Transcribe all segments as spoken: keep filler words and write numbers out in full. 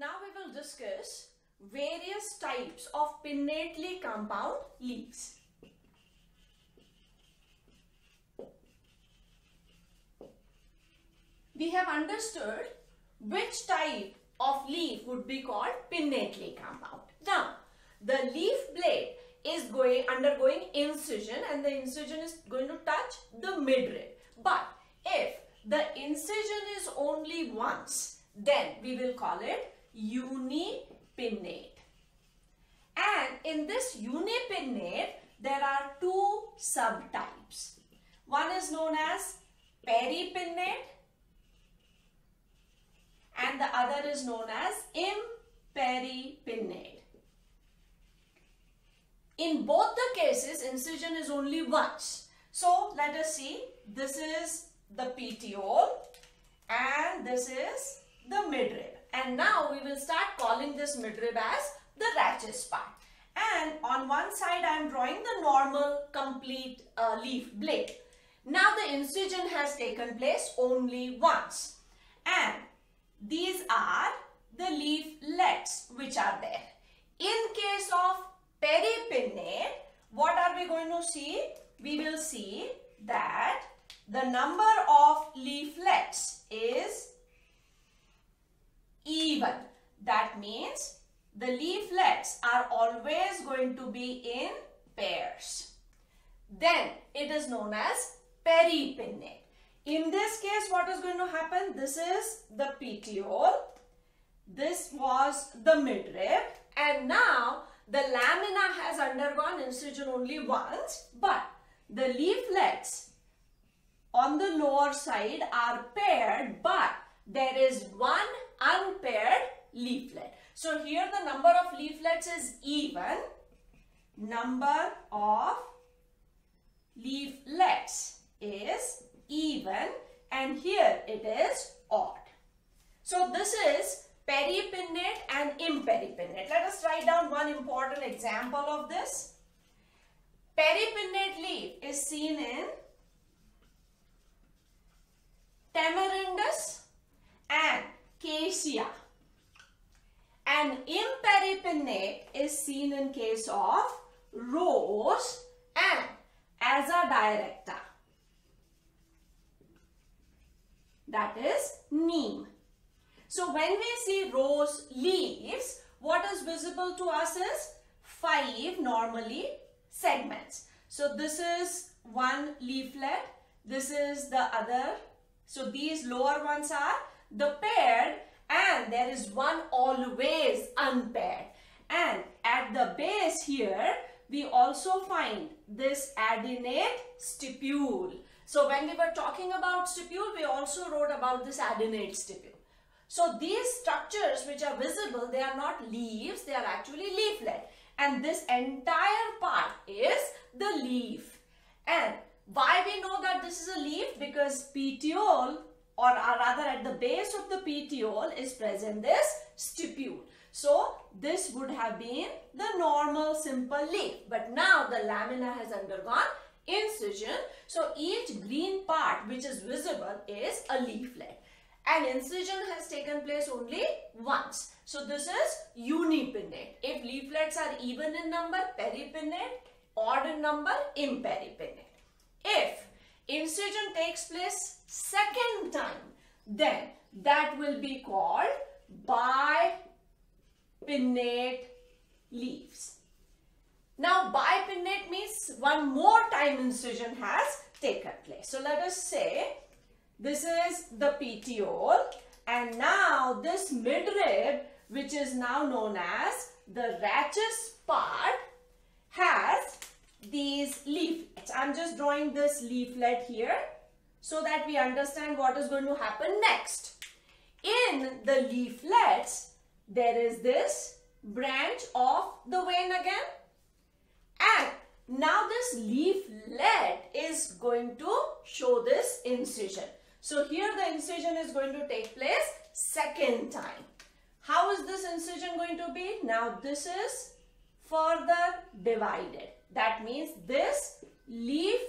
Now we will discuss various types of pinnately compound leaves. We have understood which type of leaf would be called pinnately compound. Now, the leaf blade is going undergoing incision and the incision is going to touch the midrib. But if the incision is only once, then we will call it unipinnate. And in this unipinnate, there are two subtypes. One is known as peripinnate and the other is known as imperipinnate. In both the cases, incision is only once. So let us see, this is the petiole and this is the midrib. And now we will start calling this midrib as the rachis part. And on one side I am drawing the normal complete uh, leaf blade. Now the incision has taken place only once. And these are the leaflets which are there. In case of peripinnate, what are we going to see? We will see that the number of leaflets is even. That means the leaflets are always going to be in pairs. Then it is known as peripinnate. In this case, what is going to happen? This is the petiole. This was the midrib. And now the lamina has undergone incision only once. But the leaflets on the lower side are paired. But there is one unpaired leaflet. So here the number of leaflets is even. Number of leaflets is even and here it is odd. So this is peripinnate and imperipinnate. Let us write down one important example of this. Peripinnate leaf is seen in Tamarindus and Cassia. And imperipinnate is seen in case of rose and Aza directa. That is neem. So when we see rose leaves, what is visible to us is five normally segments. So this is one leaflet, this is the other. So these lower ones are the paired and there is one always unpaired. And at the base here, we also find this adenate stipule. So when we were talking about stipule, we also wrote about this adenate stipule. So these structures which are visible, they are not leaves, they are actually leaflet. And this entire part is the leaf. And why we know that this is a leaf? Because petiole or rather at the base of the petiole is present this stipule. So this would have been the normal simple leaf. But now the lamina has undergone incision. So each green part which is visible is a leaflet. And incision has taken place only once. So this is unipinnate. If leaflets are even in number, peripinnate, odd in number, imperipinnate. If incision takes place second time, then that will be called bipinnate leaves. Now bipinnate means one more time incision has taken place. So let us say this is the petiole and now this midrib, which is now known as the rachis part, has these leaflets. I'm just drawing this leaflet here so that we understand what is going to happen next. In the leaflets, there is this branch of the vein again. And now this leaflet is going to show this incision. So here the incision is going to take place second time. How is this incision going to be? Now this is further divided. That means this leaflet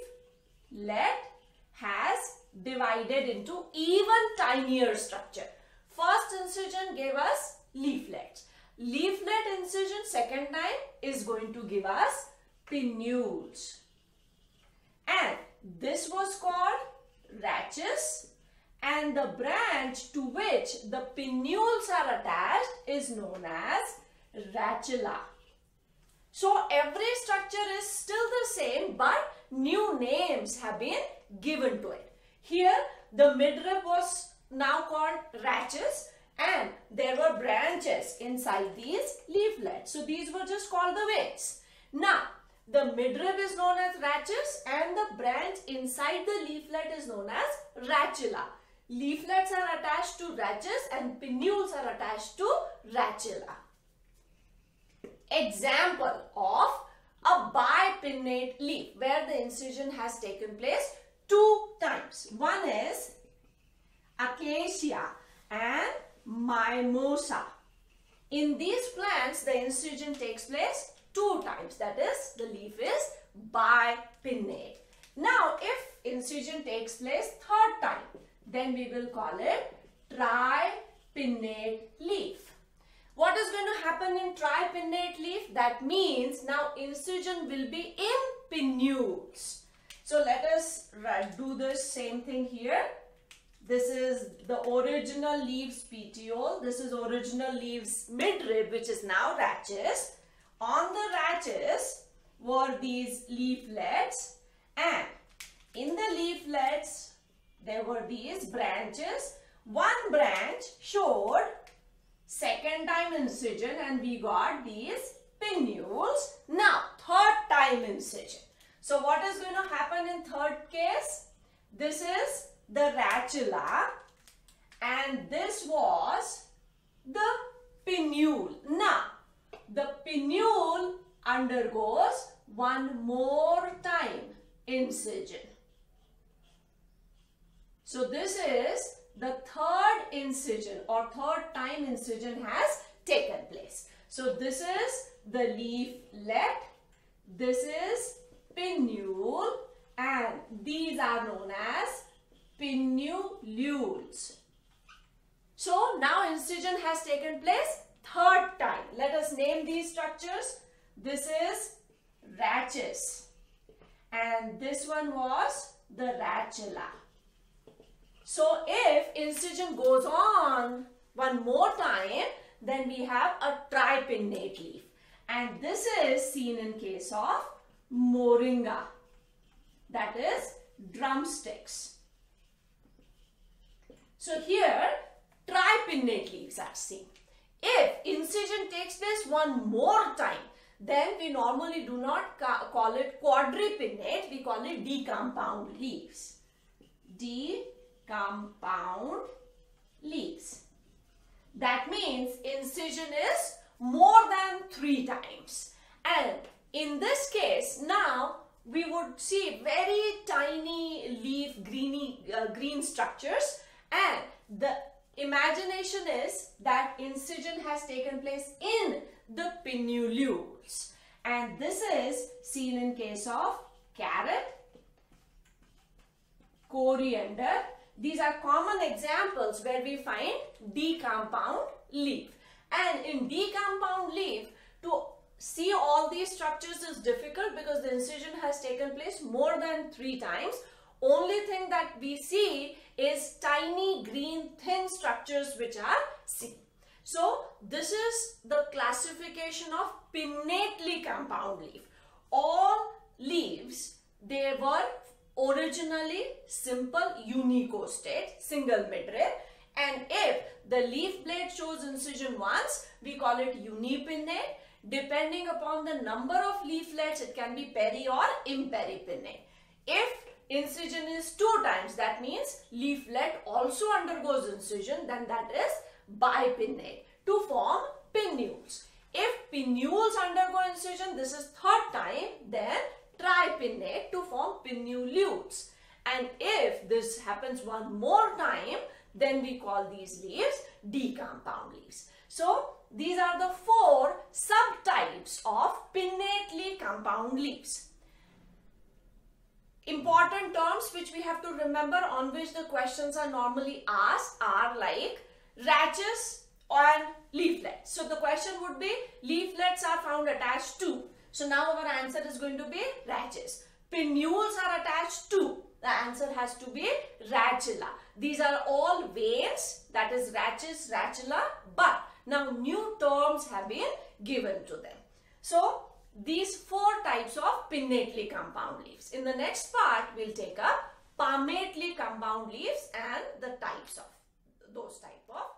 has divided into even tinier structure. First incision gave us leaflets. Leaflet incision second time is going to give us pinnules. And this was called rachis, and the branch to which the pinnules are attached is known as rachula. So every structure is still the same, but new names have been given to it. Here the midrib was now called rachis, and there were branches inside these leaflets. So these were just called the wings. Now the midrib is known as rachis and the branch inside the leaflet is known as rachula. Leaflets are attached to rachis and pinnules are attached to rachula. Example of a bipinnate leaf where the incision has taken place two times. One is acacia and mimosa. In these plants, the incision takes place two times. That is, the leaf is bipinnate. Now, if incision takes place third time, then we will call it tripinnate leaf. What is going to happen in tripinnate leaf? That means now incision will be in pinnules. So let us do the same thing here. This is the original leaves petiole. This is original leaves midrib, which is now rachis. On the rachis were these leaflets, and in the leaflets there were these branches. One branch showed second time incision and we got these pinnules. Now third time incision. So what is going to happen in third case? This is the rachula and this was the pinnule. Now the pinnule undergoes one more time incision. So this is the third incision or third time incision has taken place. So this is the leaflet, this is pinnule, and these are known as pinnules. So now incision has taken place third time. Let us name these structures. This is rachis and this one was the rachula. So if incision goes on one more time, then we have a tripinnate leaf. And this is seen in case of moringa, that is drumsticks. So here tripinnate leaves are seen. If incision takes place one more time, then we normally do not ca call it quadripinnate, we call it decompound leaves. Decompound leaves. That means incision is more than three times. And in this case, now we would see very tiny leaf greeny, uh, green structures, and the imagination is that incision has taken place in the pinnules. And this is seen in case of carrot, coriander. These are common examples where we find decompound leaf. And in decompound leaf, to see all these structures is difficult because the incision has taken place more than three times. Only thing that we see is tiny green thin structures which are seen. So this is the classification of pinnately compound leaf. All leaves, they were originally simple unicostate, single midrib, and if the leaf blade shows incision once, we call it unipinnate. Depending upon the number of leaflets, it can be peri or imperipinnate. If incision is two times, that means leaflet also undergoes incision, then that is bipinnate to form pinnules. If pinnules undergo incision, this is third time, then tripinnate to form pinnules. And if this happens one more time, then we call these leaves decompound leaves. So these are the four subtypes of pinnately compound leaves. Important terms which we have to remember, on which the questions are normally asked, are like rachis and leaflets. So the question would be, leaflets are found attached to. So now our answer is going to be rachis. Pinnules are attached to. The answer has to be rachilla. These are all veins, that is rachis, rachilla, but now new terms have been given to them. So these four types of pinnately compound leaves. In the next part, we'll take up palmately compound leaves and the types of those type of